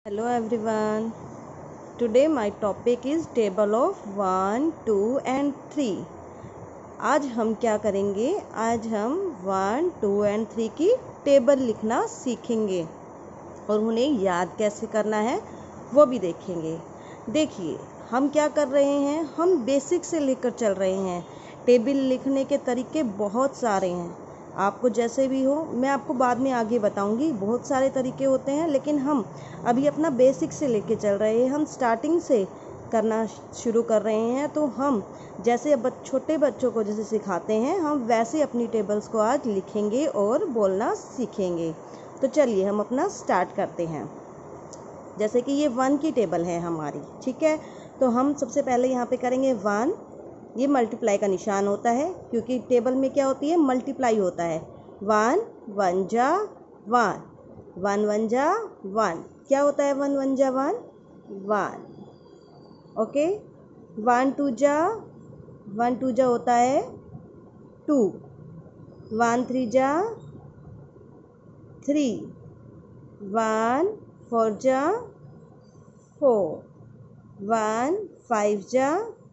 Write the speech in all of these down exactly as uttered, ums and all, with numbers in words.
Hello everyone. Today my topic is table of one, two and three. आज हम क्या करेंगे? आज हम वन, टू and थ्री की टेबल लिखना सीखेंगे और उन्हें याद कैसे करना है वो भी देखेंगे. देखिए हम क्या कर रहे हैं, हम बेसिक से लेकर चल रहे हैं. टेबल लिखने के तरीके बहुत सारे हैं, आपको जैसे भी हो मैं आपको बाद में आगे बताऊंगी. बहुत सारे तरीके होते हैं लेकिन हम अभी अपना बेसिक से लेके चल रहे हैं. हम स्टार्टिंग से करना शुरू कर रहे हैं, तो हम जैसे अब छोटे बच्चों को जैसे सिखाते हैं हम वैसे अपनी टेबल्स को आज लिखेंगे और बोलना सीखेंगे. तो चलिए हम अपना स्टार्ट करते हैं. जैसे कि ये वन की टेबल है हमारी, ठीक है. तो हम सबसे पहले यहाँ पे करेंगे वन. ये मल्टीप्लाई का निशान होता है क्योंकि टेबल में क्या होती है, मल्टीप्लाई होता है. वन वन जा वन, वन वन जा वन. क्या होता है वन वन जा one? One. Okay. One two जा वन टू जा होता है टू. वन थ्री जा थ्री. वन फोर जा फोर. वन फाइव जा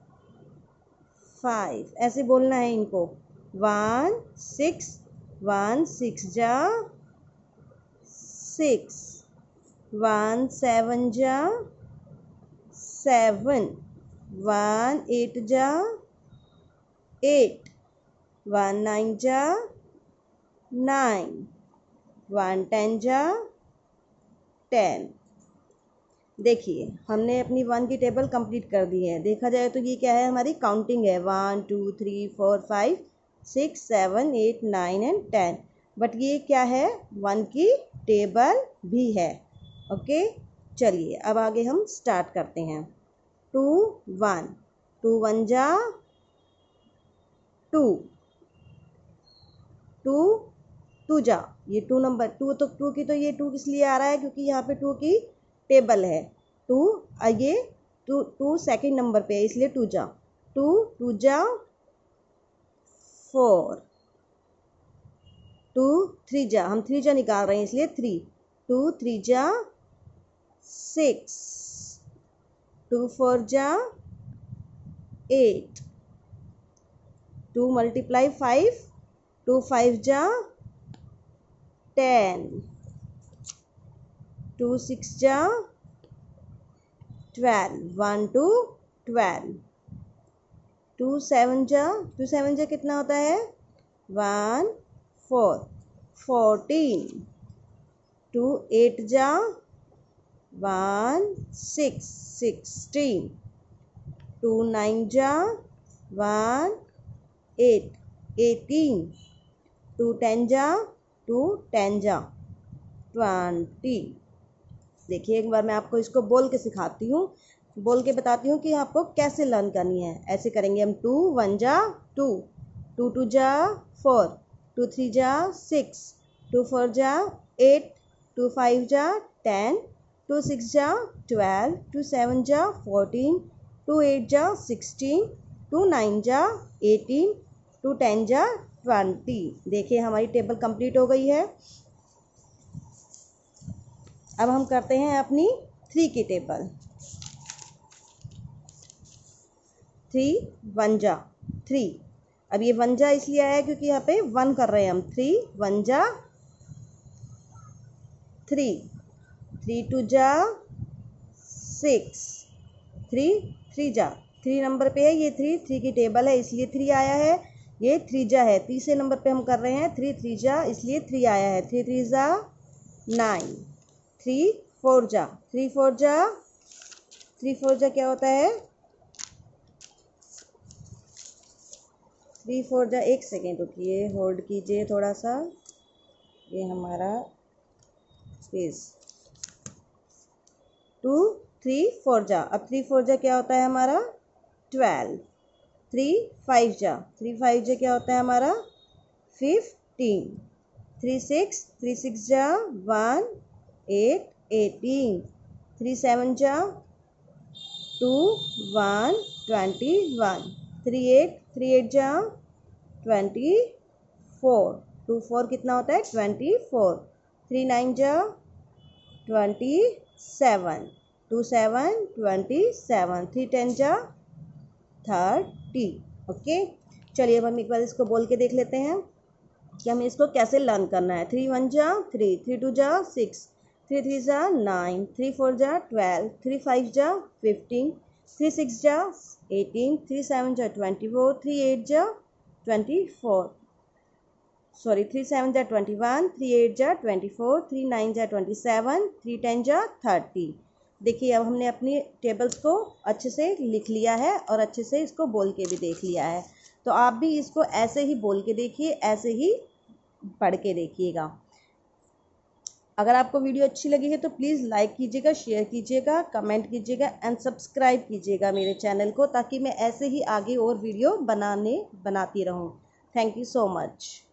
फाइव. ऐसे बोलना है इनको. One six. वन सिक्स जा सिक्स. वन सेवन जा सेवन. वन एट जा एट. वन नाइन जा नाइन. वन टेन जा टेन. देखिए हमने अपनी वन की टेबल कंप्लीट कर दी है. देखा जाए तो ये क्या है, हमारी काउंटिंग है. One two three four five six seven eight nine and ten. But ये क्या है, वन की टेबल भी है. ओके. चलिए अब आगे हम स्टार्ट करते हैं. Two one. टू वन जा टू. टू टू जा. ये टू नंबर टू, तो टू की तो ये टू किस लिए आ रहा है, क्योंकि यहाँ पे टू की टेबल है. टू ये टू टू सेकेंड नंबर पे है इसलिए टू जा. टू टू जा फोर. टू थ्री जा, हम थ्री जा निकाल रहे हैं इसलिए थ्री. टू थ्री जा सिक्स. टू फोर जा eight. Two multiply five. Two five जा टेन. टू सिक्स जा twelve. One two twelve. Two seven जा टू सेवन जा कितना होता है, one four fourteen. Two eight जा one six sixteen. Two nine जा one eight eighteen. Two ten जा टू टेन जा ट्वेंटी. देखिए एक बार मैं आपको इसको बोल के सिखाती हूँ, बोल के बताती हूँ कि आपको कैसे लर्न करनी है. ऐसे करेंगे हम. टू वन जा टू. टू टू जा फोर. टू थ्री जा सिक्स. टू फोर जा एट. टू फाइव जा टेन. टू सिक्स जा ट्वेल्व. टू सेवन जा फोर्टीन. टू एट जा सिक्सटीन. टू नाइन जा एटीन. टू टेन जा ट्वेंटी. देखिए हमारी टेबल कंप्लीट हो गई है. अब हम करते हैं अपनी थ्री की टेबल. थ्री वन जा थ्री. अब ये वन जा इसलिए आया क्योंकि यहाँ पे वन कर रहे हैं हम. थ्री वन जा थ्री. थ्री टू जा सिक्स. थ्री थ्री जा थ्री नंबर पे है. ये थ्री थ्री की टेबल है इसलिए थ्री आया है. ये थ्री जा है, तीसरे नंबर पे हम कर रहे हैं. थ्री थ्री जा इसलिए थ्री आया है. थ्री थ्री जा नाइन. थ्री फोर जा थ्री फोर जा थ्री फोर जा क्या होता है, थ्री फोर जा. एक सेकेंड रुकिए, होल्ड कीजिए थोड़ा सा. ये हमारा पेज. टू थ्री फोर जा. अब थ्री फोर जा क्या होता है हमारा, ट्वेल्व. थ्री फाइव जा थ्री फाइव जा क्या होता है हमारा, fifteen. Three six three six जा one eight eighteen. Three seven जा two one twenty one. Three eight three eight जा ट्वेंटी फोर. टू फोर कितना होता है, ट्वेंटी फोर. थ्री नाइन जा twenty seven, two seven twenty seven, three ten जा thirty. Okay, चलिए अब हम एक बार इसको बोल के देख लेते हैं कि हमें इसको कैसे लर्न करना है। थ्री वन जा थ्री, थ्री टू जा सिक्स, थ्री थ्री जा नाइन, थ्री फोर जा ट्वेल्व, थ्री फाइव जा फिफ्टीन, थ्री सिक्स जा एटीन, थ्री सेवन जा ट्वेंटी फोर, थ्री एट जा twenty four, sorry three seven जा ट्वेंटी वन, थ्री एट जा twenty four, three nine जा twenty seven, three ten जा thirty. देखिए अब हमने अपनी टेबल्स को अच्छे से लिख लिया है और अच्छे से इसको बोल के भी देख लिया है। तो आप भी इसको ऐसे ही बोल के देखिए, ऐसे ही पढ़ के देखिएगा। अगर आपको वीडियो अच्छी लगी है तो प्लीज़ लाइक कीजिएगा, शेयर कीजिएगा, कमेंट कीजिएगा एंड सब्सक्राइब कीजिएगा मेरे चैनल को, ताकि मैं ऐसे ही आगे और वीडियो बनाने बनाती रहूं। Thank you so much.